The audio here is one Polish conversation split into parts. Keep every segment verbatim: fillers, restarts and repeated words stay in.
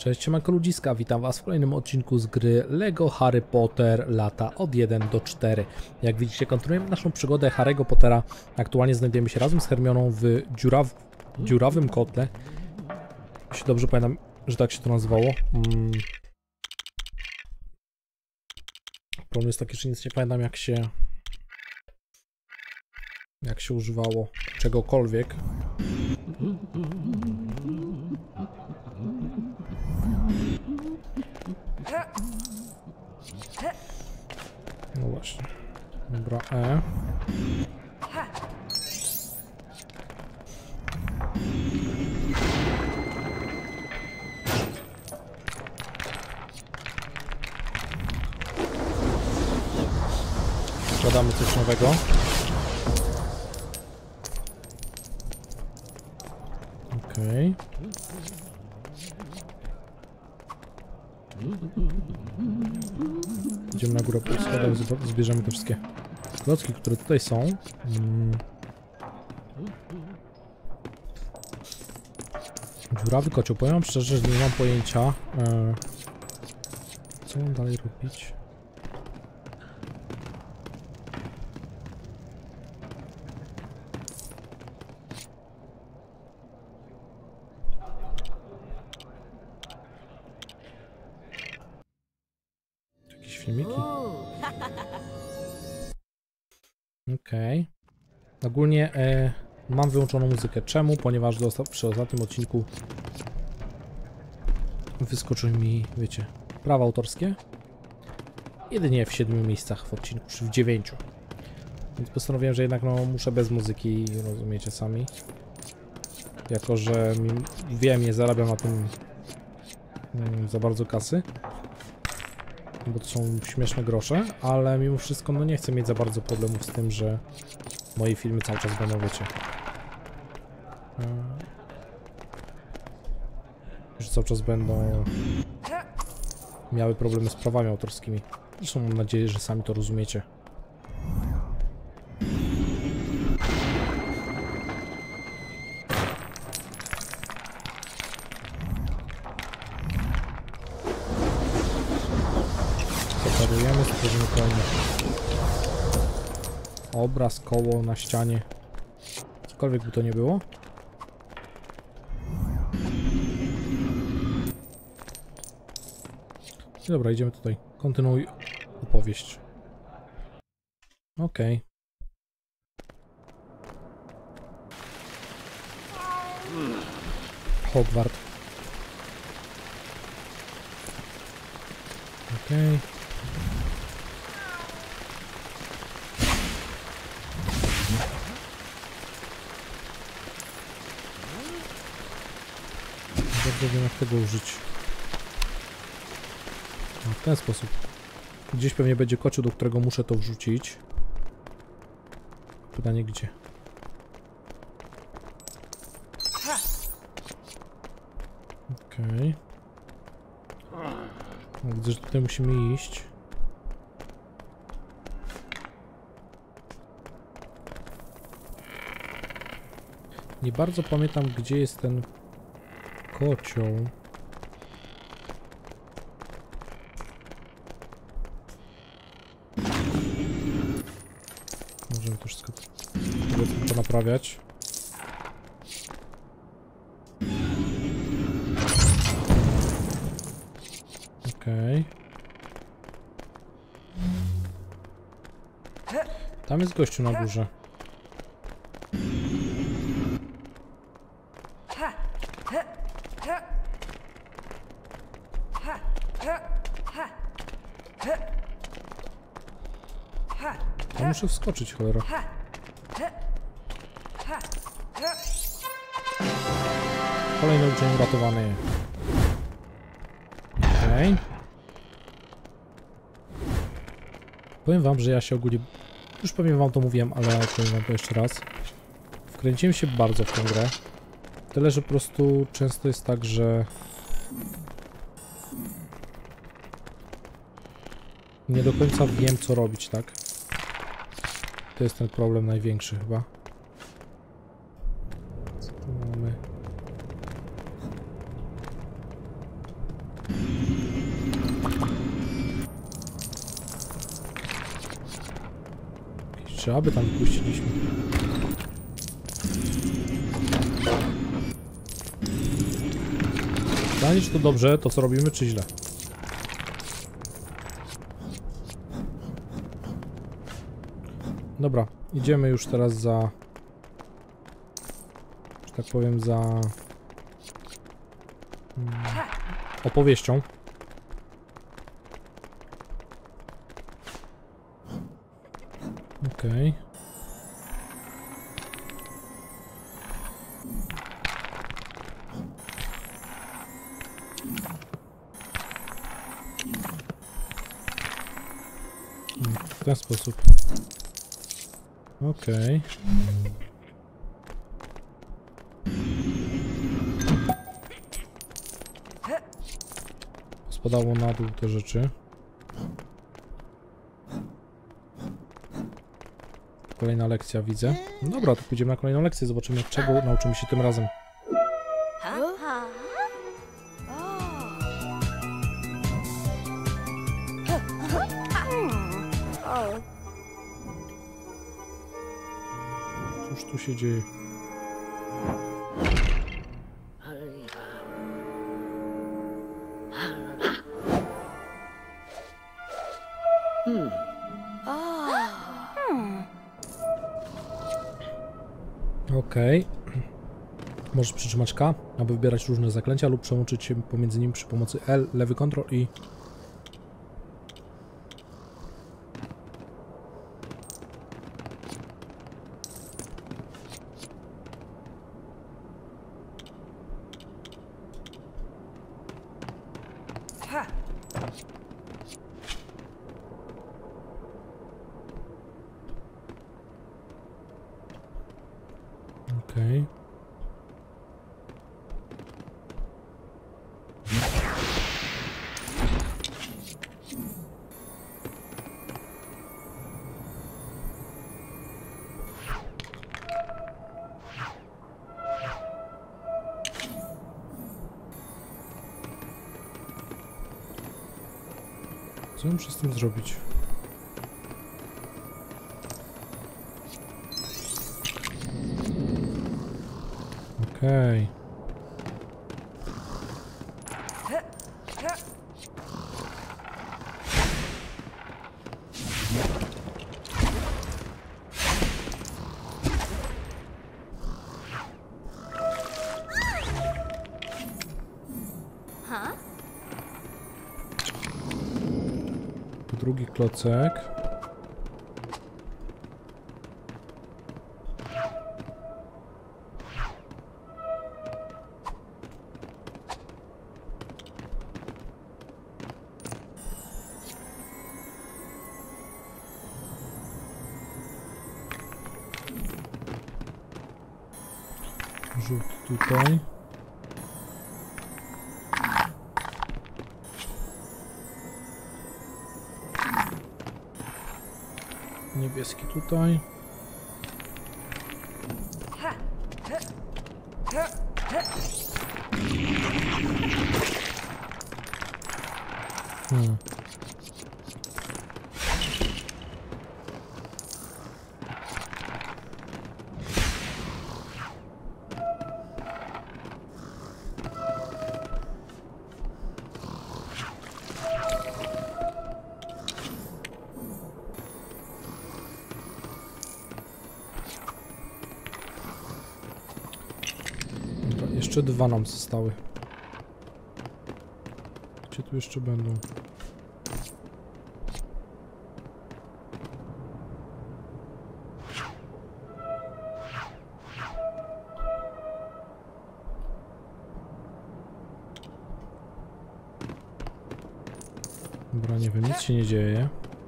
Cześć, siemanko ludziska, witam was w kolejnym odcinku z gry LEGO Harry Potter lata od jeden do czterech. Jak widzicie, kontynuujemy naszą przygodę Harry'ego Pottera. Aktualnie znajdujemy się razem z Hermioną w dziuraw... dziurawym kotle. Jeśli dobrze pamiętam, że tak się to nazywało. Hmm. Problem jest taki, że nic nie pamiętam jak się... jak się używało czegokolwiek. No właśnie. Dobra, E. Składamy coś nowego. Okej. Idziemy na górę po schodach, zbierzemy te wszystkie klocki, które tutaj są. Hmm. Dziurawy kocioł. Powiem wam szczerze, że nie mam pojęcia, e, co mam dalej robić. Jakieś filmiki? Okej. Okay. Ogólnie e, mam wyłączoną muzykę. Czemu? Ponieważ do, przy ostatnim odcinku wyskoczyły mi, wiecie, prawa autorskie. Jedynie w siedmiu miejscach w odcinku, czy w dziewięciu. Więc postanowiłem, że jednak no, muszę bez muzyki, rozumiecie sami. Jako że mi, wiem, nie zarabiam na tym mm, za bardzo kasy. Bo to są śmieszne grosze, ale mimo wszystko no nie chcę mieć za bardzo problemów z tym, że moje filmy cały czas będą, wiecie, że cały czas będą miały problemy z prawami autorskimi. Zresztą mam nadzieję, że sami to rozumiecie. Separujemy, stworzymy kolejny obraz, koło na ścianie. Cokolwiek by to nie było. Dobra, idziemy tutaj. Kontynuuj opowieść. Okej. Okay. Hogwart. Okej. Okay. Dobrze wiem, jak tego użyć. No, w ten sposób. Gdzieś pewnie będzie kocioł, do którego muszę to wrzucić. Pytanie gdzie? Okej. Okay. Widzę, że tutaj musimy iść. Nie bardzo pamiętam, gdzie jest ten kocioł. Możemy to wszystko to naprawiać. Okej. Okay. Tam jest gościu na górze. Ja muszę wskoczyć, cholera. Kolejny uczeń uratowany. Okej. Okay. Powiem wam, że ja się ogólnie... Już pewnie wam to mówiłem, ale powiem wam to jeszcze raz. Wkręciłem się bardzo w tę grę. Tyle, że po prostu często jest tak, że... nie do końca wiem, co robić, tak? To jest ten problem największy chyba. Co tu mamy? Czy aby tam wpuściliśmy? Pytanie, czy to dobrze, to co robimy, czy źle? Dobra, idziemy już teraz za... że tak powiem, za... Hmm, opowieścią. Okej. Okay. W ten sposób. Okej. Okay. Spadało na dół te rzeczy. Kolejna lekcja, widzę. No dobra, to pójdziemy na kolejną lekcję, zobaczymy, czego nauczymy się tym razem. Cóż tu się dzieje? Okej. Okay. Możesz przytrzymać K, aby wybierać różne zaklęcia lub przełączyć się pomiędzy nimi przy pomocy L, lewy kontrol i... Okej. Okay. Co muszę z tym zrobić? Okej. Okay. Drugi klocek. Rzut tutaj. Niebieski tutaj. Hmm. Jeszcze dwa nam zostały. Gdzie tu jeszcze będą? Dobra, nie wiem, nic się nie dzieje.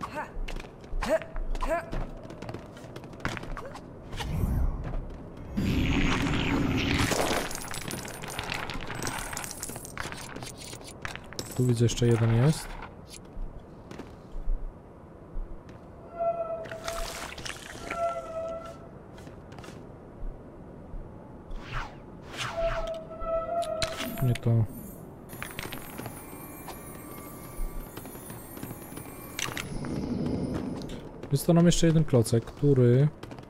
Tu widzę, jeszcze jeden jest. Nie to. Jest to nam jeszcze jeden klocek, który...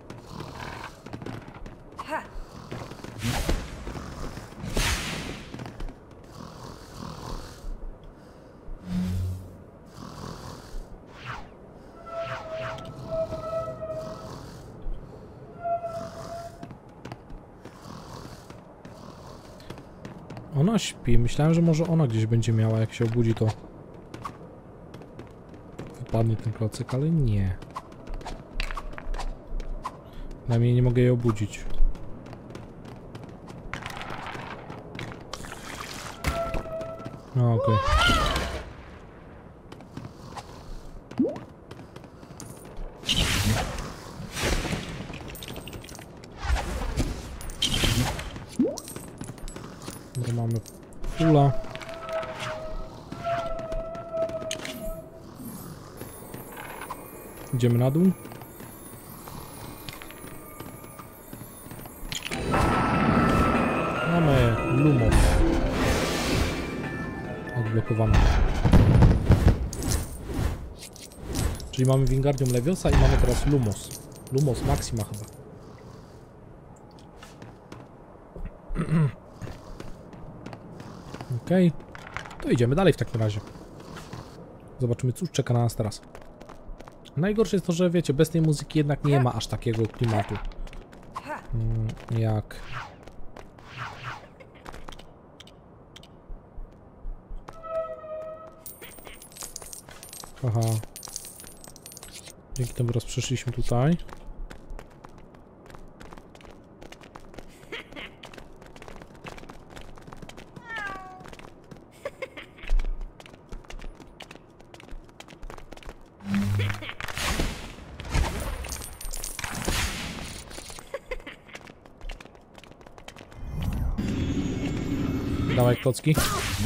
Ona śpi. Myślałem, że może ona gdzieś będzie miała, jak się obudzi, to wypadnie ten klocek, ale nie. Najmniej nie mogę jej obudzić. No okej. Okay. Mamy fula. Idziemy na dół. Mamy Lumos. Odblokowane. Czyli mamy Wingardium Leviosa i mamy teraz Lumos. Lumos Maxima chyba. Okej, okay. To idziemy dalej w takim razie. Zobaczymy, cóż czeka na nas teraz. Najgorsze jest to, że wiecie, bez tej muzyki jednak nie ma aż takiego klimatu. Mm, jak... Aha. Dzięki temu raz przeszliśmy tutaj. Dawaj kocki.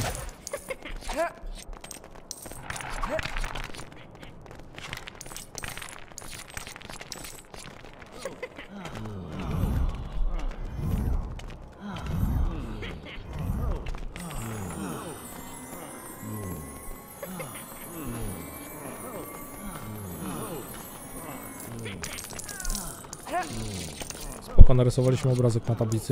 Spoko, narysowaliśmy obrazek na tablicy.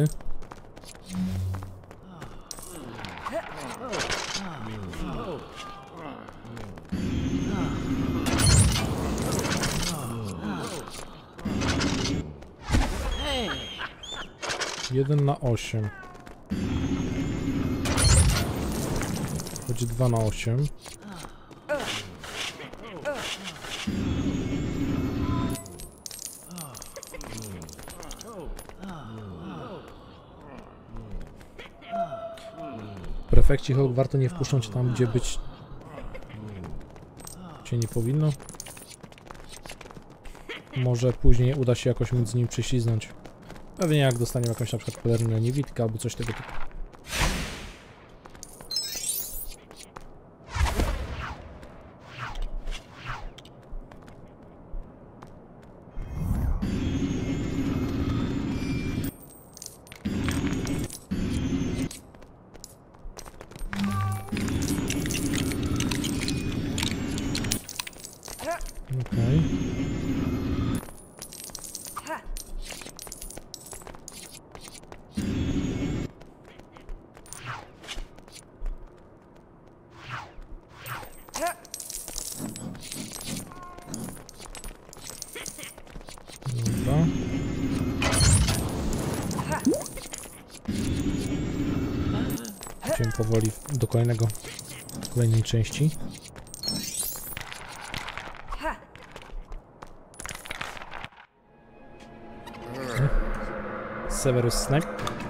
jeden na osiem. Będzie dwa na osiem. Prefekci Hogwartu nie wpuszczą cię tam, gdzie być cię nie powinno. Może później uda się jakoś między nim prześliznąć. Pewnie jak dostaniemy jakąś na przykład pelerynę niewidkę albo coś tego typu. Okej. Dobra. Idziemy powoli do kolejnego, kolejnej części. Severus Snape.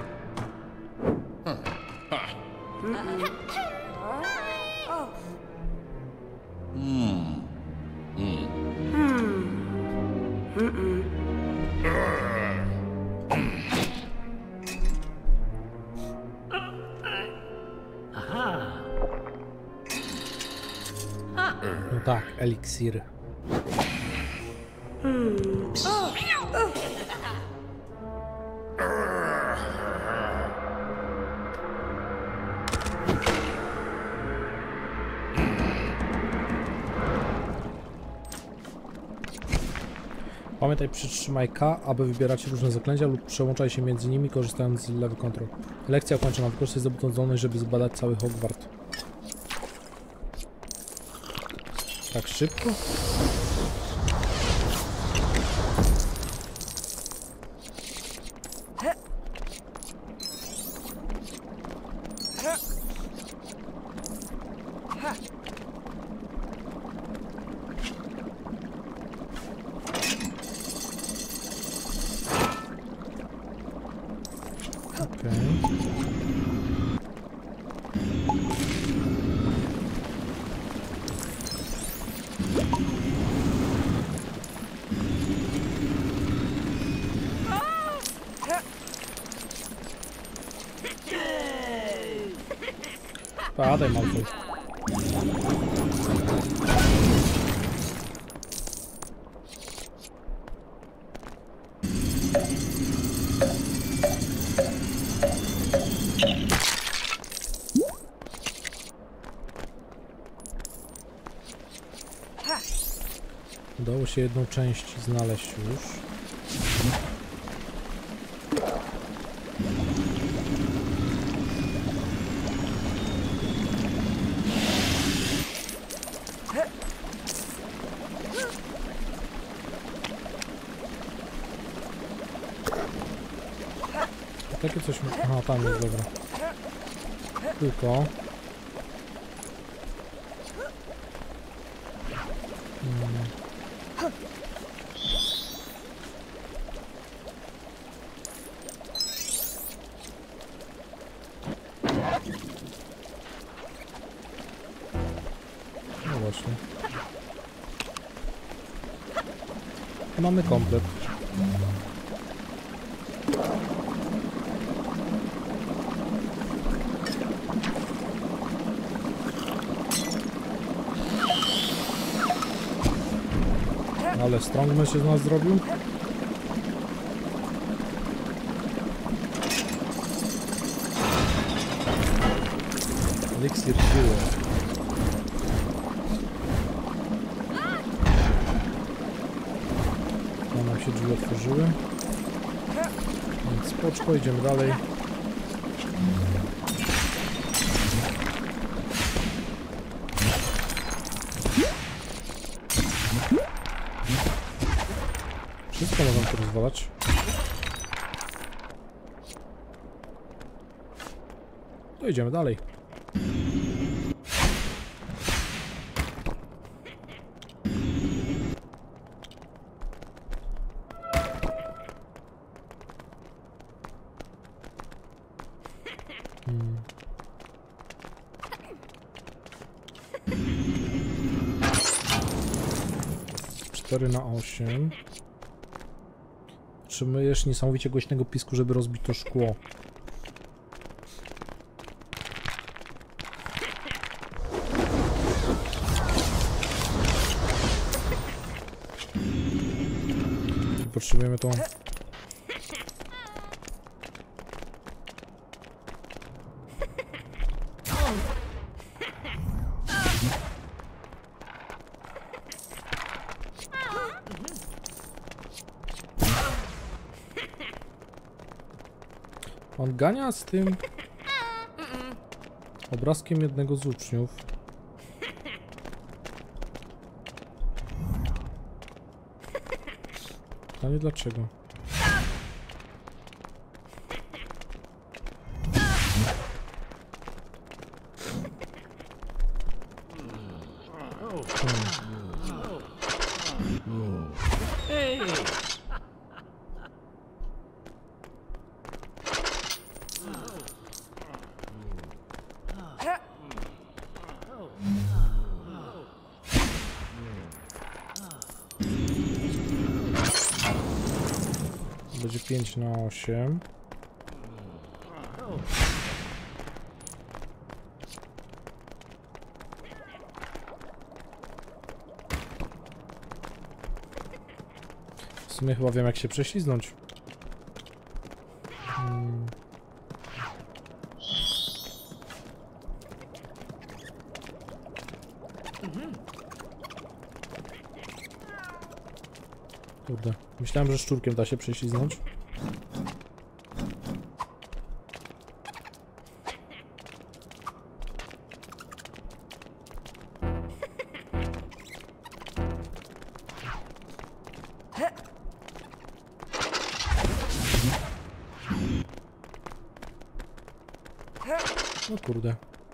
No tak, eliksir. Pamiętaj, przytrzymaj K, aby wybierać różne zaklęcia lub przełączaj się między nimi, korzystając z lewy kontrol. Lekcja ukończona. Wykorzystaj zdobytą zdolność, żeby zbadać cały Hogwart. Tak szybko? Padaj, Malfoy. Udało się jedną część znaleźć już. Takie coś... Aha, tam jest, dobra. Tylko... Hmm. No właśnie. Mamy komplet. Ale strongman się z nas zrobił. Eliksir siły. Tam nam się drzwi otworzyły. Więc spoczko, idziemy dalej. Wszystko mogą tu rozwalać. To idziemy dalej. Hmm. cztery na osiem. Potrzebujesz niesamowicie głośnego pisku, żeby rozbić to szkło. Potrzebujemy to. On gania z tym obrazkiem jednego z uczniów. Pytanie dlaczego? Będzie pięć na osiem. W sumie chyba wiem, jak się prześliznąć. Hmm. Kurde, myślałem, że szczurkiem da się prześliznąć. No kurde.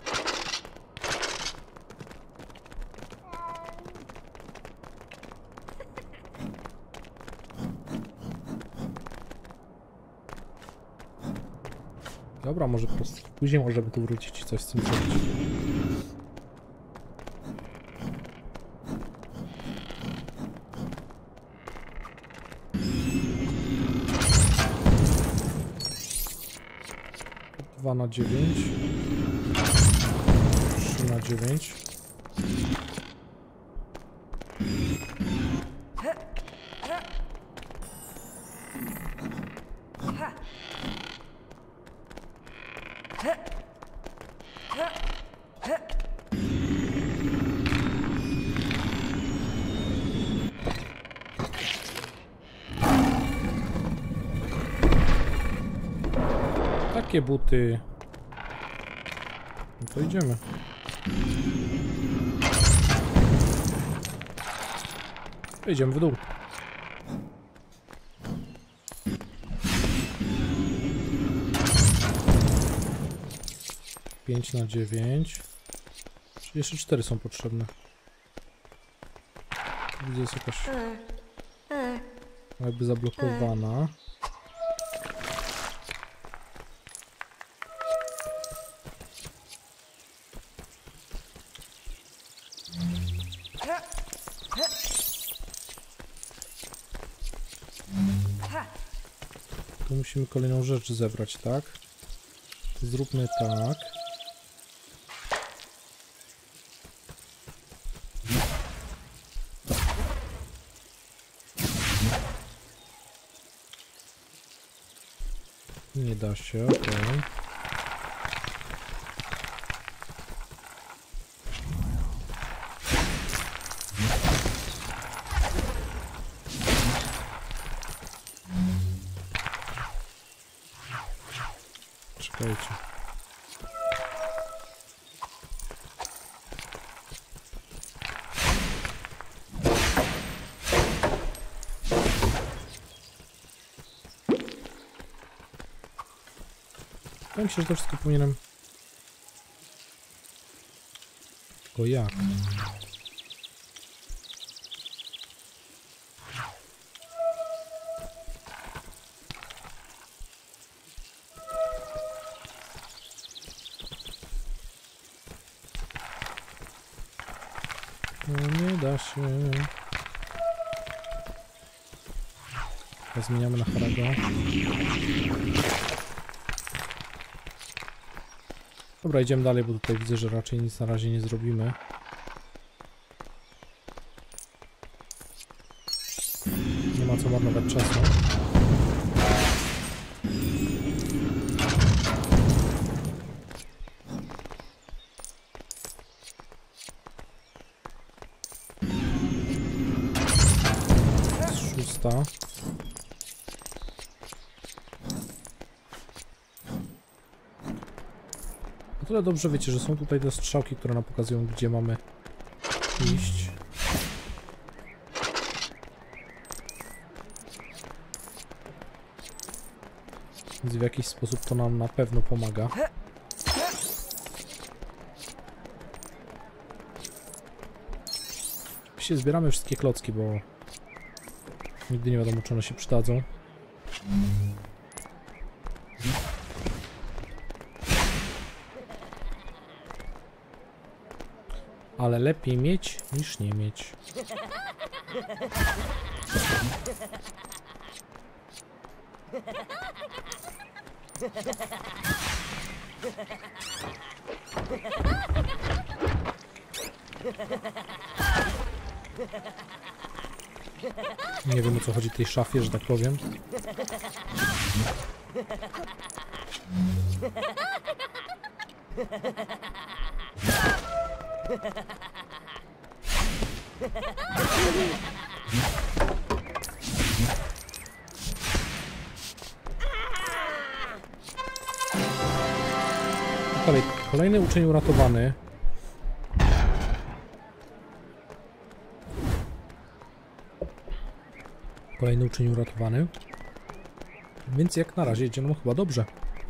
Dobra, może po prostu później możemy tu wrócić i coś z tym zrobić. dwa na dziewięć. trzy na dziewięć. Takie buty. No to idziemy. Idziemy w dół. pięć na dziewięć. Jeszcze cztery są potrzebne. Widzę, jest jakaś jakby zablokowana. Tu musimy kolejną rzecz zebrać, tak? Zróbmy tak. Nie da się, okej. Okay. Czekajcie. Wydaje mi się, że to wszystko powinienem... Tylko jak? No nie da się. Zmieniamy na Harago. Dobra, idziemy dalej, bo tutaj widzę, że raczej nic na razie nie zrobimy. Nie ma co marnować czasu. Szósta. O tyle dobrze wiecie, że są tutaj te strzałki, które nam pokazują, gdzie mamy iść. Więc w jakiś sposób to nam na pewno pomaga. Oczywiście zbieramy wszystkie klocki, bo nigdy nie wiadomo, czy one się przydadzą. Ale lepiej mieć niż nie mieć. Nie wiem, o co chodzi w tej szafie, że tak powiem. Kolej, kolejny uczeń uratowany. Kolejny uczeń uratowany. Więc jak na razie idzie nam chyba dobrze.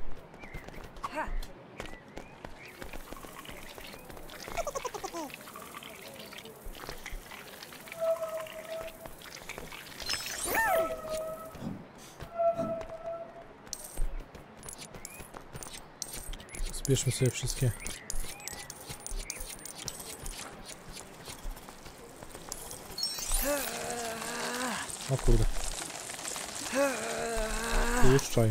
Zbierzmy sobie wszystkie. O kurde. Puszczaj.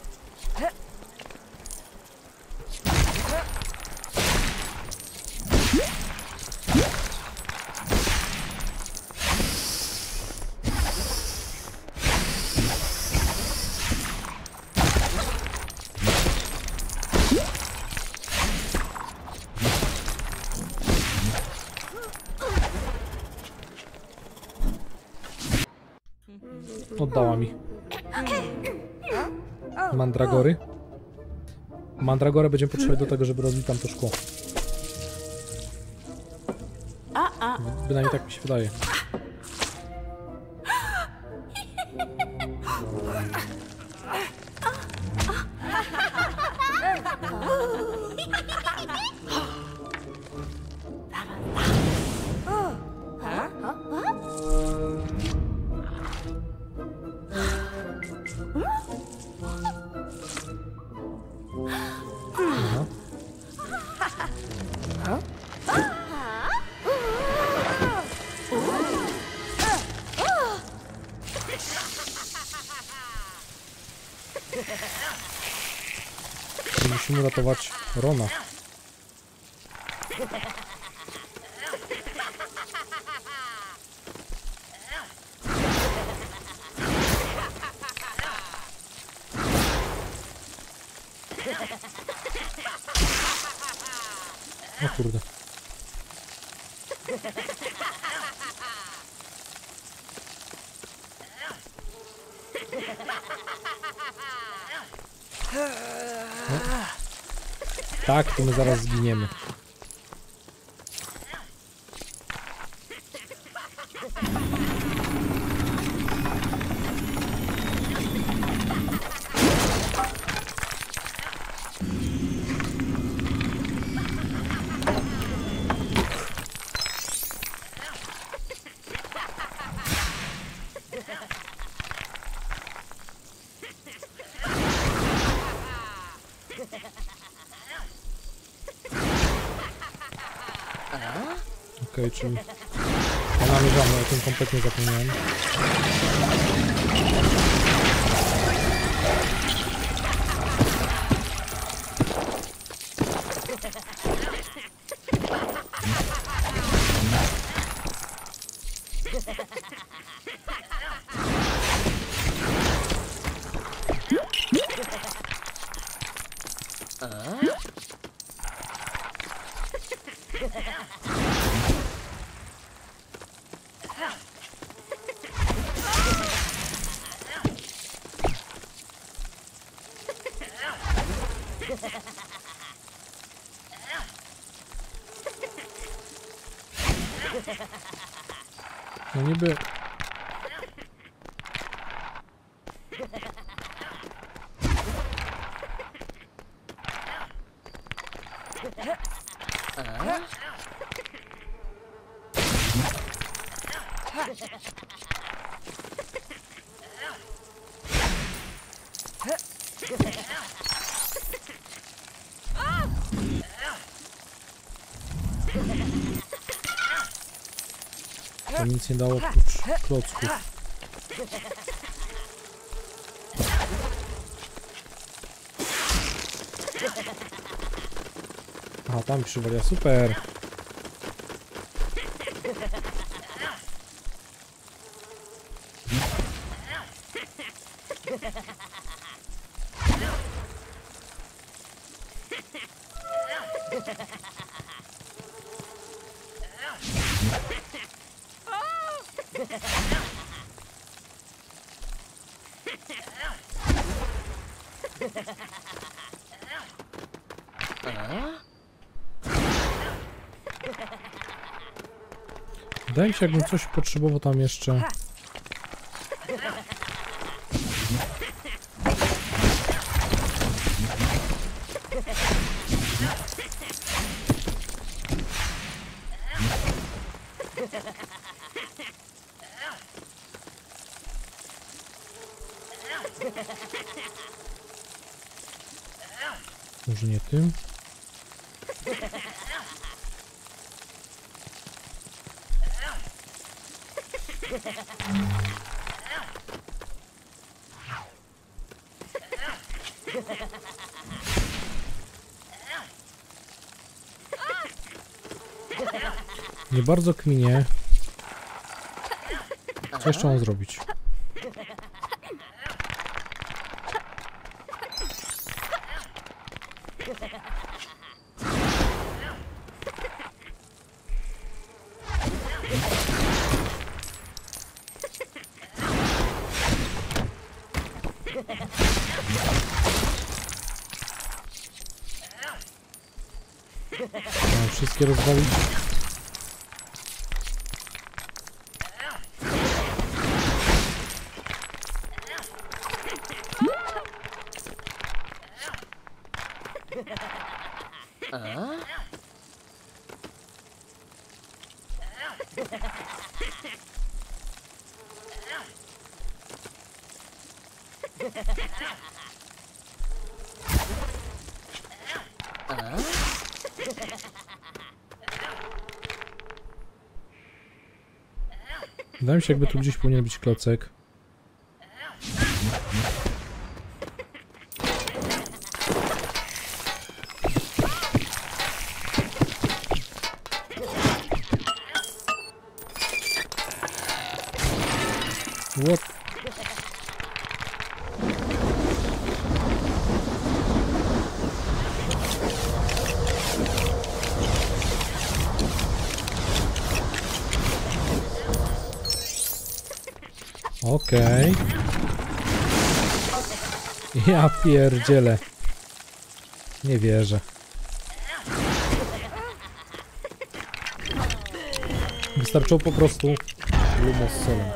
Oddała mi. Mandragory. Mandragorę będziemy potrzebować do tego, żeby rozbić tam to szkło. Bynajmniej tak mi się wydaje. Musimy ratować Rona. O kurde. No. Tak, to my zaraz zginiemy. Okej, okay, czyli ja namierzamy, o tym kompletnie zapomniałem. No niby... To nic nie dało oprócz klocków. Aha, tam przywalia, super. Wydaje mi się, jakbym coś potrzebował tam jeszcze... Może nie tym? Nie bardzo kminie. Co jeszcze mam zrobić? Mam wszystkie rozwalić. Wydaje mi się, jakby tu gdzieś powinien być klocek. What? Okej. Okay. Ja pierdzielę. Nie wierzę. Wystarczyło po prostu... Lumos solem.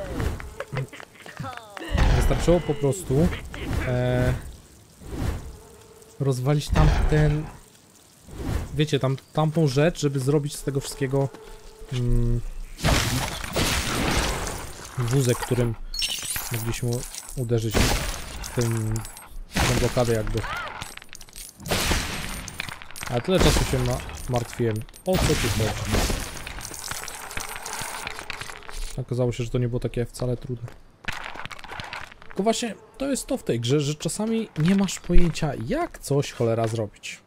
Wystarczyło po prostu... E, rozwalić tamten... Wiecie, tam, tamtą rzecz, żeby zrobić z tego wszystkiego... Mm, wózek, którym mogliśmy uderzyć w tym, tą blokadę jakby. Ale tyle czasu się ma martwiłem. O co tu chodzi? Okazało się, że to nie było takie wcale trudne. Tylko właśnie to jest to w tej grze, że czasami nie masz pojęcia, jak coś cholera zrobić.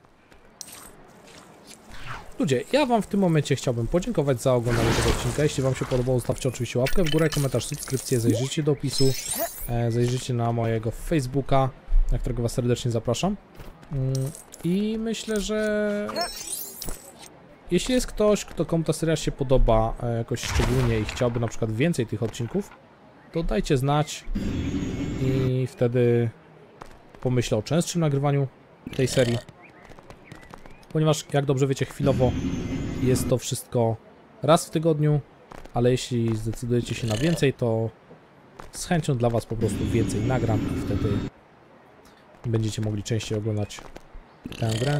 Ludzie, ja wam w tym momencie chciałbym podziękować za oglądanie tego odcinka. Jeśli wam się podobało, zostawcie oczywiście łapkę w górę, komentarz, subskrypcję, zajrzyjcie do opisu, e, zajrzyjcie na mojego Facebooka, na którego was serdecznie zapraszam. Mm, I myślę, że jeśli jest ktoś, kto komu ta seria się podoba e, jakoś szczególnie i chciałby na przykład więcej tych odcinków, to dajcie znać i wtedy pomyślę o częstszym nagrywaniu tej serii. Ponieważ, jak dobrze wiecie, chwilowo jest to wszystko raz w tygodniu, ale jeśli zdecydujecie się na więcej, to z chęcią dla was po prostu więcej nagram i wtedy będziecie mogli częściej oglądać tę grę.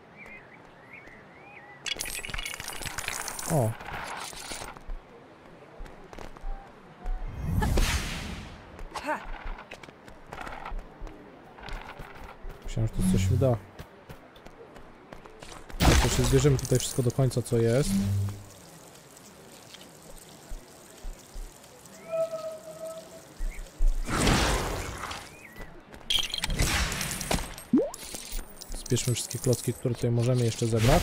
O! Myślałem, że to coś uda. To się zbierzemy tutaj wszystko do końca, co jest. Zbierzmy wszystkie klocki, które tutaj możemy jeszcze zebrać.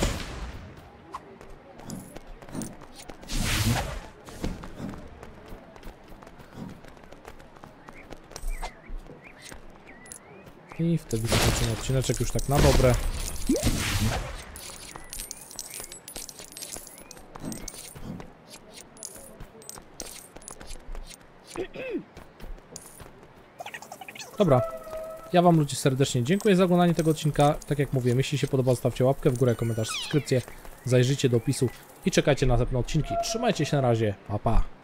I wtedy skończymy odcineczek już tak na dobre. Dobra, Ja wam ludzie serdecznie dziękuję za oglądanie tego odcinka. Tak jak mówię, jeśli się podoba, zostawcie łapkę w górę, komentarz, subskrypcję. Zajrzyjcie do opisu i czekajcie na następne odcinki. Trzymajcie się na razie. Pa, pa.